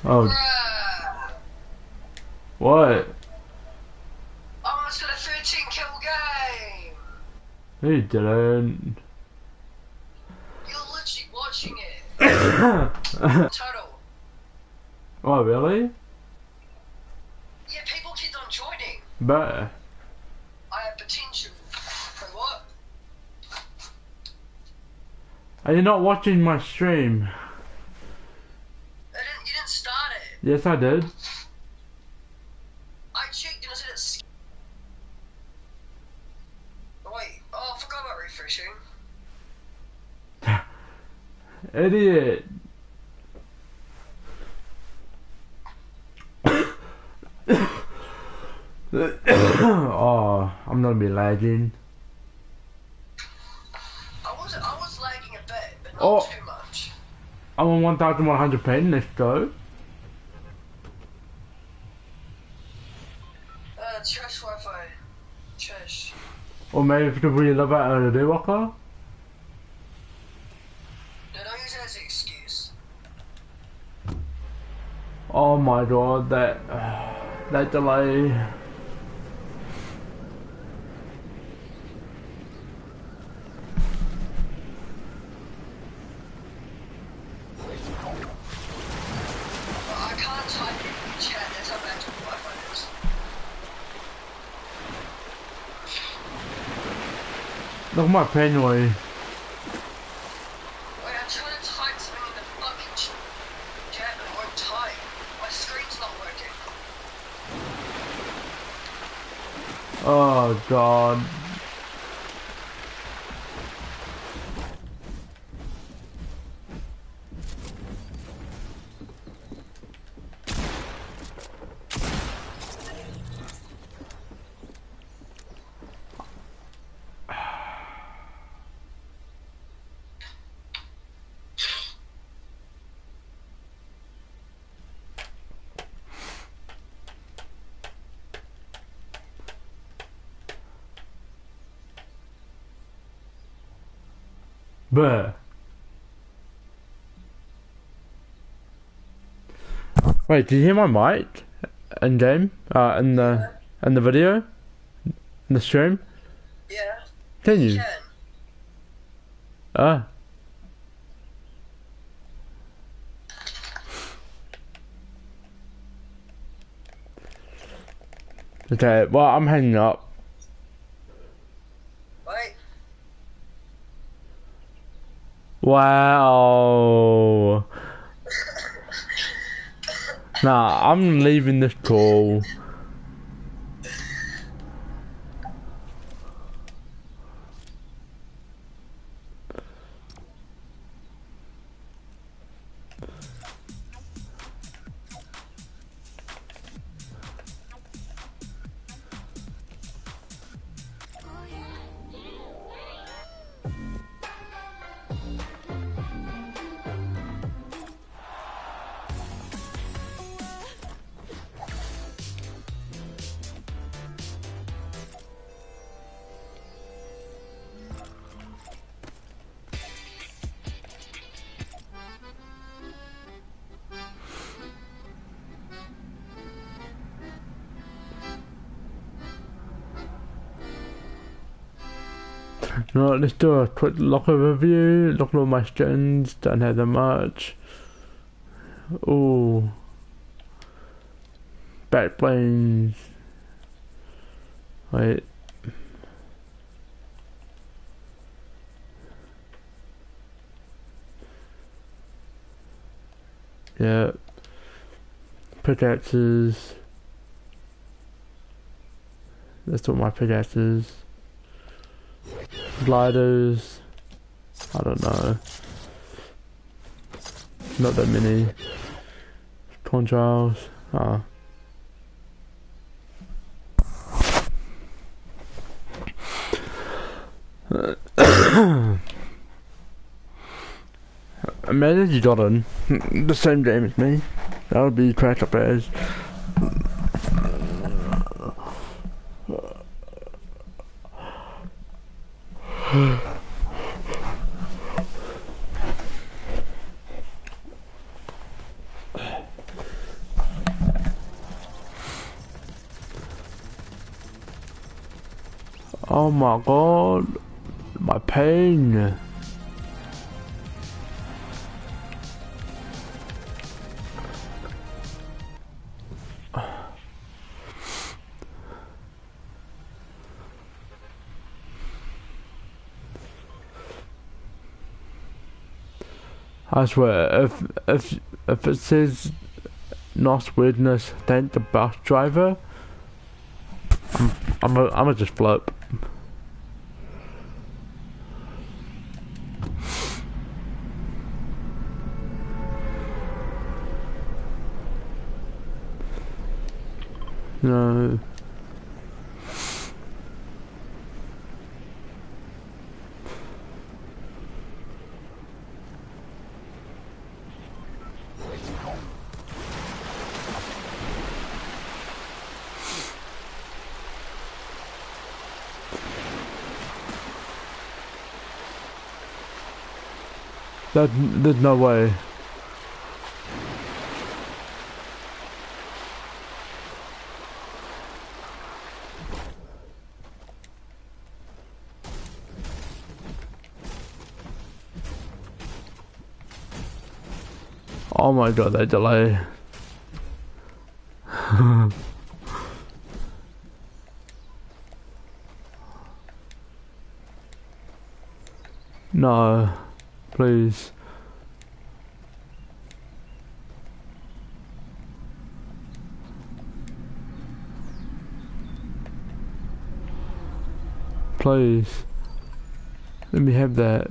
Oh, Bruh. what? I almost got a 13 kill game. No, you didn't. You're literally watching it. Oh, Total. really? Yeah, people keep on joining. But I have potential. Wait, what? are you not watching my stream? You didn't start it. Yes, I did. I checked and it said it's... Wait, oh, I forgot about refreshing. Idiot. Oh, I'm gonna be lagging. I was lagging a bit, but not Oh. too much. I'm on 1100p. Let's go. Trash Wi-Fi. Trash. Or maybe if we love it a day walker. No, don't use it as an excuse. Oh my god, that delay. I can't type it in chat, that's how bad the Wi-Fi is. Look at my penalty. Wait, I'm trying to type something in the fucking chat and it won't type. My screen's not working. Oh god. Bruh. Wait, did you hear my mic? In game? In the video? In the stream? Yeah. Can you? Can. Ah. Okay, well I'm hanging up. Wait. Wow. Nah, I'm leaving this call. Right, let's do a quick locker review. Look at all my skins, don't have that much. Ooh. Backplanes. Wait. Yeah. Pickaxes. That's what my pickaxes. Gliders. I don't know. Not that many. Contrails. Ah. Imagine you got in the same game as me. That would be crack up as. Oh my god, my pain. I swear, if it says Nos Weirdness, thank the bus driver, I'm just flip. No. There's no way. Oh my god, that delay. No, please. Please. Let me have that.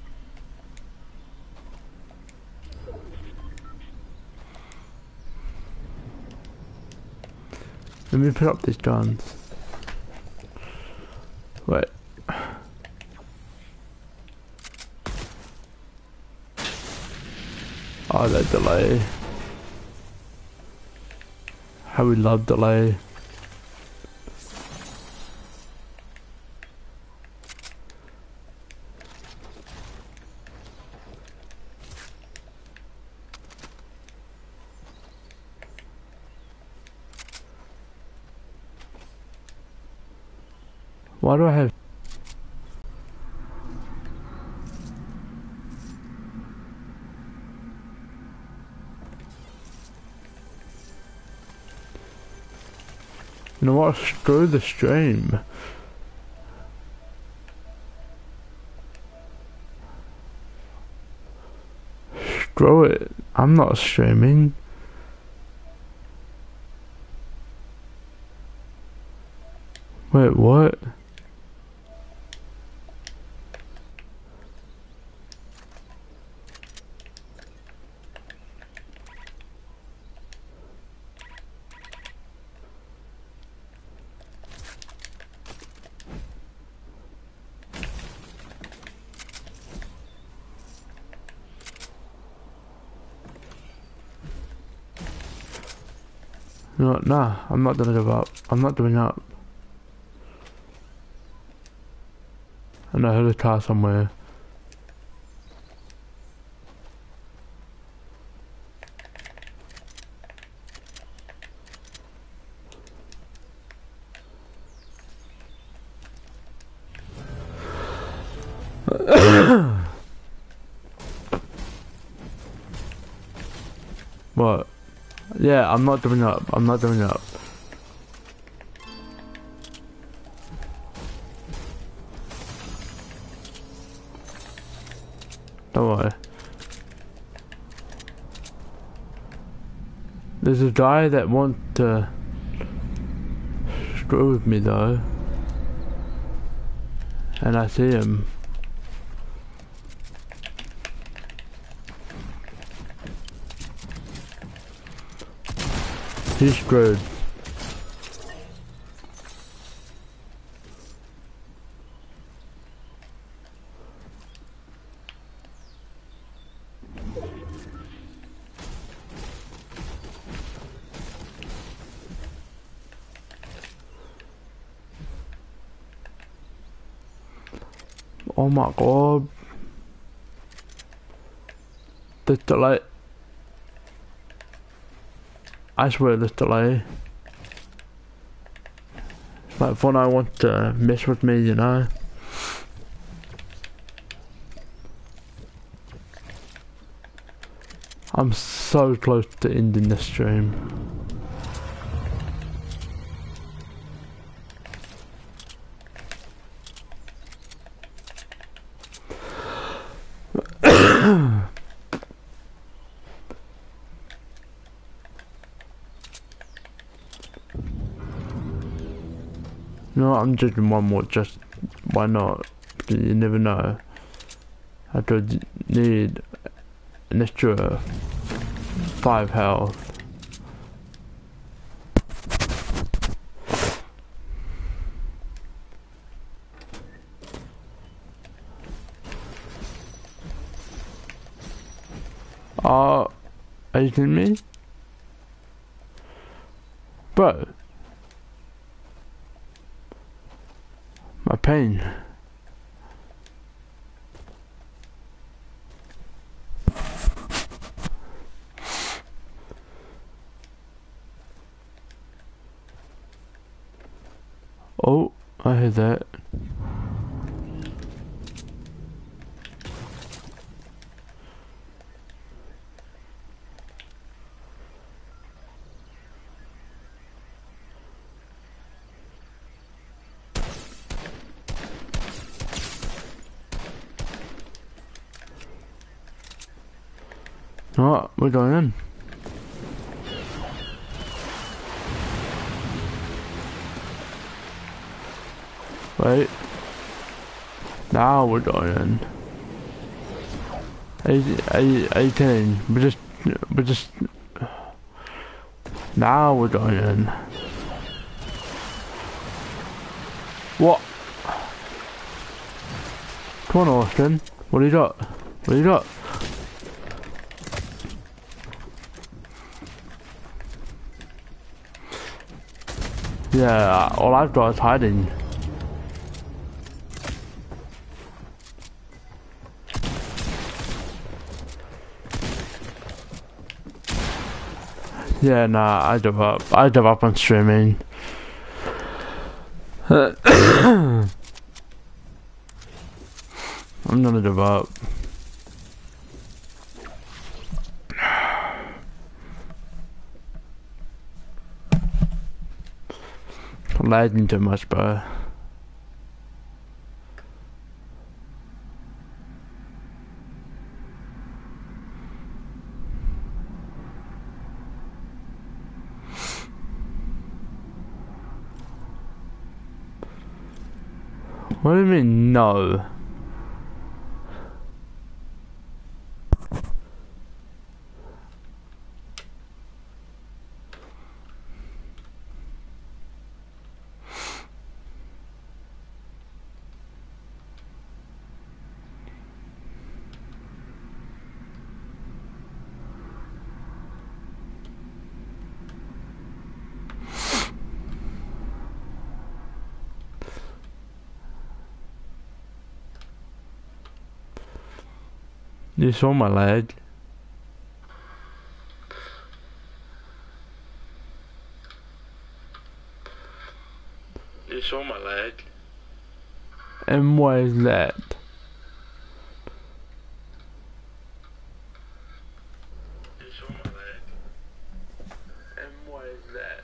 Let me put up these guns. Wait. Oh, that delay. How we love delay. Why do I have... You know what? Screw the stream. Screw it. I'm not streaming. Wait, what? No, nah, I'm not gonna give up. I'm not giving up. I know heard a car somewhere. What? Yeah, I'm not giving up. I'm not giving up. Don't worry. There's a guy that wants to screw with me though. And I see him. He's screwed. Oh my god. This delay. I swear this delay. Like when I want to mess with me, you know. I'm so close to ending this stream. No, I'm doing one more, just why not? You never know. I could need an extra 5 health. Are you kidding me? Bro. My pain. Oh, I heard that. Alright, we're going in. Wait. Now we're going in. 18. We're just. Now we're going in. What? Come on, Austin. What do you got? What do you got? Yeah, all I've got is hiding. Yeah, nah, I give up. I give up on streaming. I'm gonna give up. I'm lagging too much, bro. What do you mean, no? You saw my leg. You saw my leg. And why is that? You saw my leg. And why is that?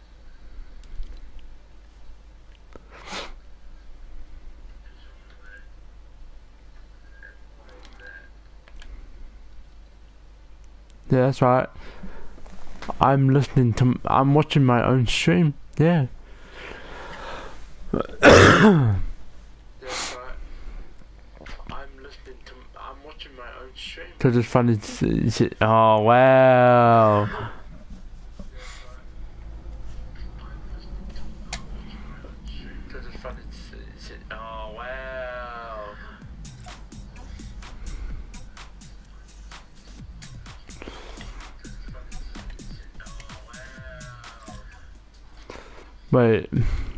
Yeah, that's right. I'm watching my own stream. Yeah. That's right. I'm watching my own stream. Cause it's funny to see. Oh wow. Cause it's funny to see. Oh wow. Wait.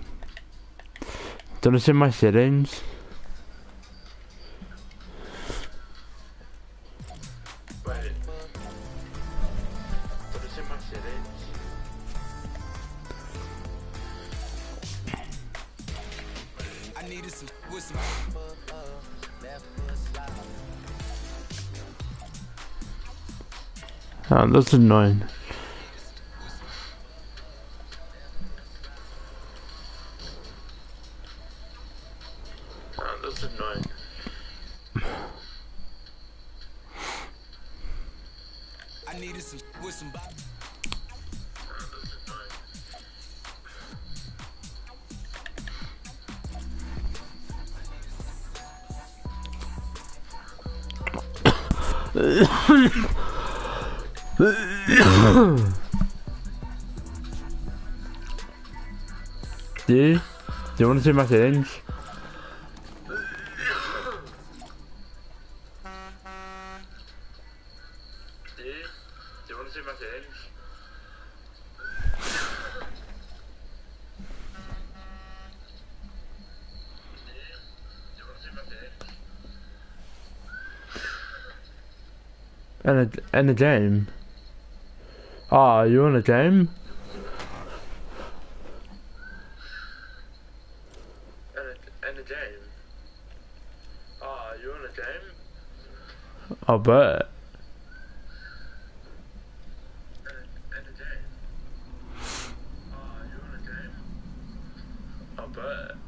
Don't I see my settings? Wait. Don't I see my settings? Oh, that's annoying. Oh, that's annoying. I needed some with some. Do you want to see my settings? Do you want to see my settings? And a game. Ah, you want a game? And a game. Ah, you want a game? I'll bet. And a game. Ah, you want a game? I'll bet.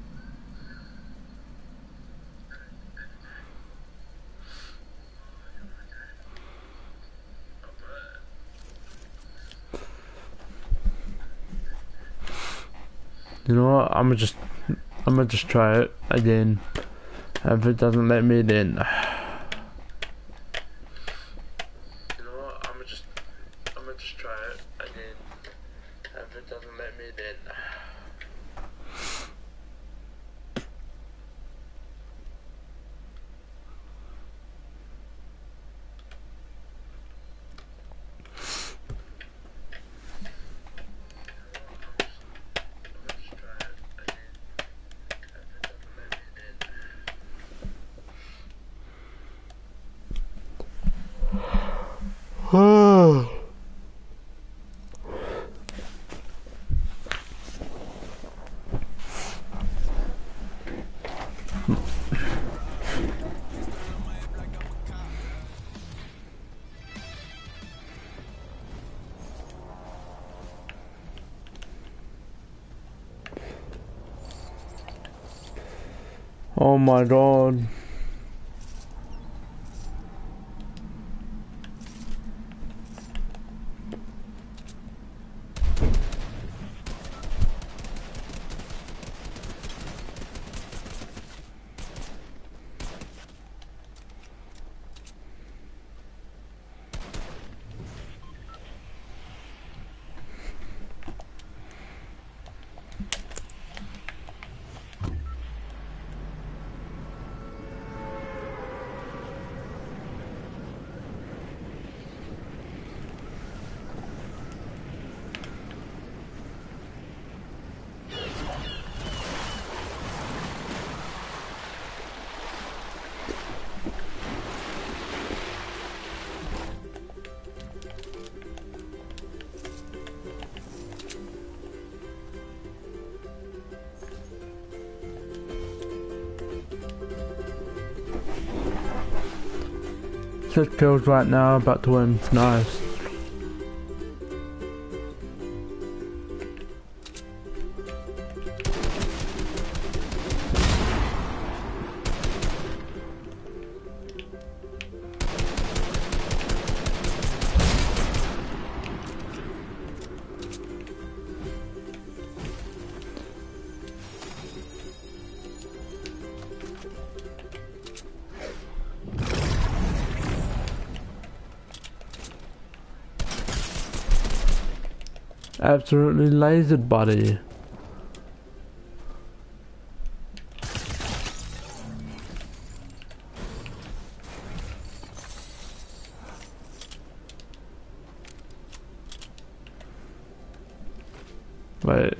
You know what? I'm gonna just try it again. If it doesn't let me, then. You know what? I'm gonna just try it again. If it doesn't let me, then. Oh my god. Six kills right now, about to win. Nice. Absolutely lasered, buddy. Wait.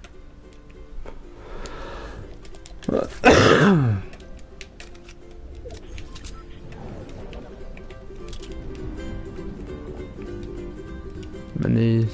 Minis.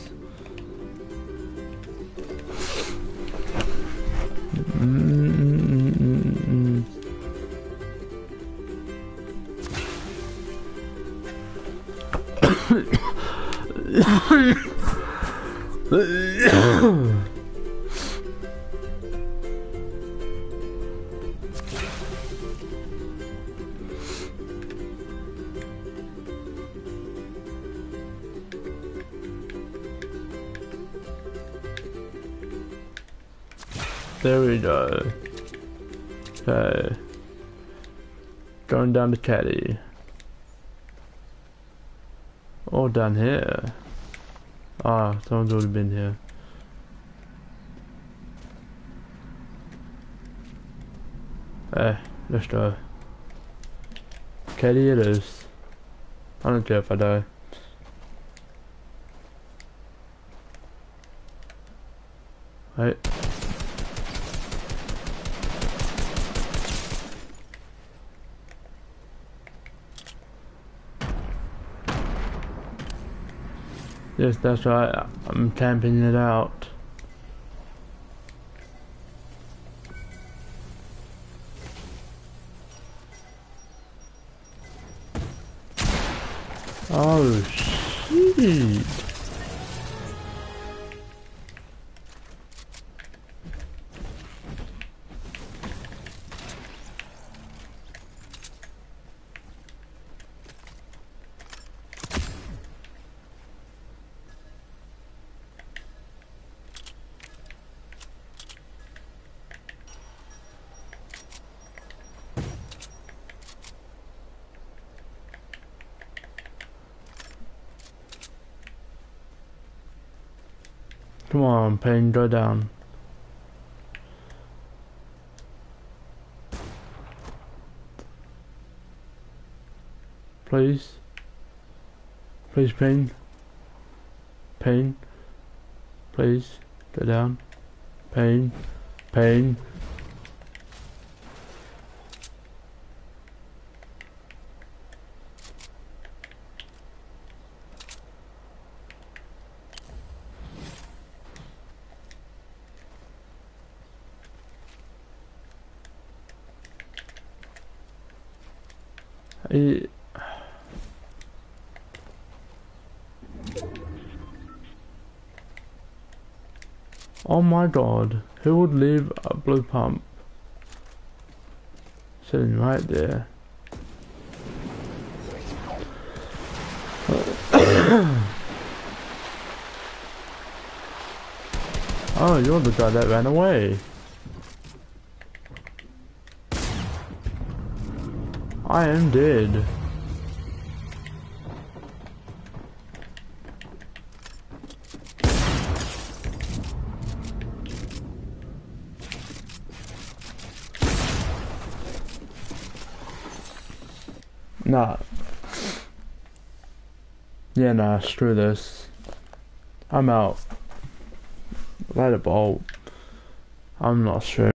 There we go. Okay. Going down the caddy. Oh, down here. Ah, someone's already been here. Let's go. Caddy it is. I don't care if I die. Right. Yes, that's right. I'm camping it out. Oh, shit. Come on, Pain, go down. Please. Please, Pain. Pain. Please, go down. Pain. Pain. Oh my god, who would leave a blue pump sitting right there? Oh, you're the guy that ran away. I am dead. Nah. Yeah, nah, screw this. I'm out. Light a bulb. I'm not sure.